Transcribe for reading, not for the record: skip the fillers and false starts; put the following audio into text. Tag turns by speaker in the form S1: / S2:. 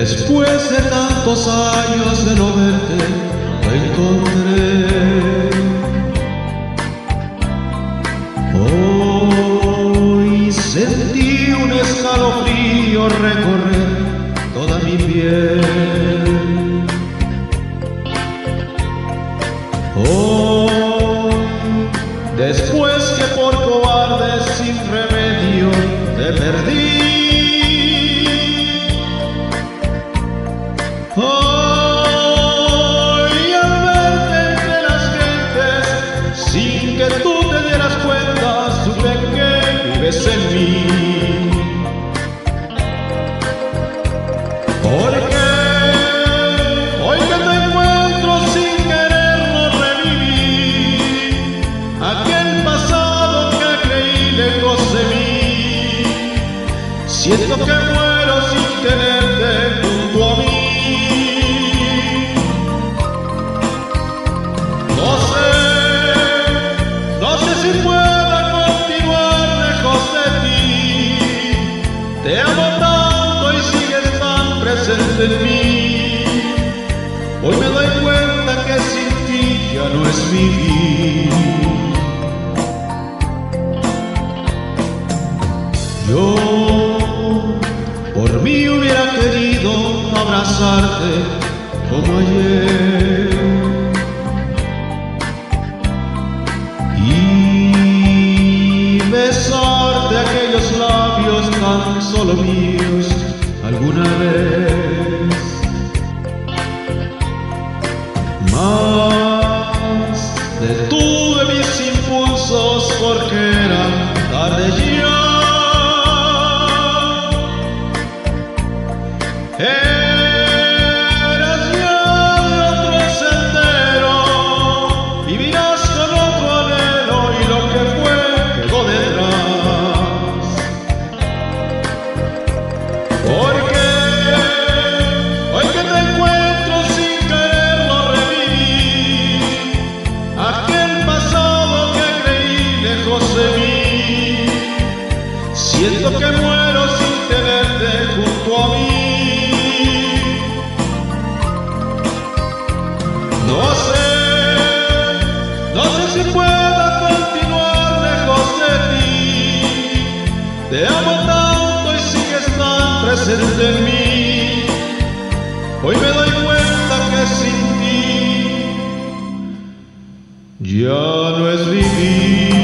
S1: Después de tantos años de no verte, lo encontré. Hoy sentí un escalofrío recorrer toda mi piel. Hoy, después que por cobarde sin remedio te perdí, hoy al verte entre las gentes, sin que tú te dieras cuenta, supe que vives en mí. Porque hoy que te encuentro sin quererlo revivir, aquel pasado que creí lejos de mí, siento que muero sin tenerte junto a mí. No sé si pueda continuar lejos de ti. Te amo tanto y sigues tan presente en mí. Hoy me doy cuenta que sin ti ya no es vivir. Yo por mí hubiera querido abrazarte como ayer y besarte aquellos labios tan solo míos alguna vez. Mas detuve mis impulsos porque era tarde ya. Eras ya de otro sendero, vivirás con otro anhelo y lo que fue quedó detrás. Porque hoy que te encuentro sin quererlo revivir, aquel pasado que creí lejos de mí, siento que muero sin tenerte junto a mí. No sé si pueda continuar lejos de ti. Te amo tanto y sigues tan presente en mí. Hoy me doy cuenta que sin ti ya no es vivir.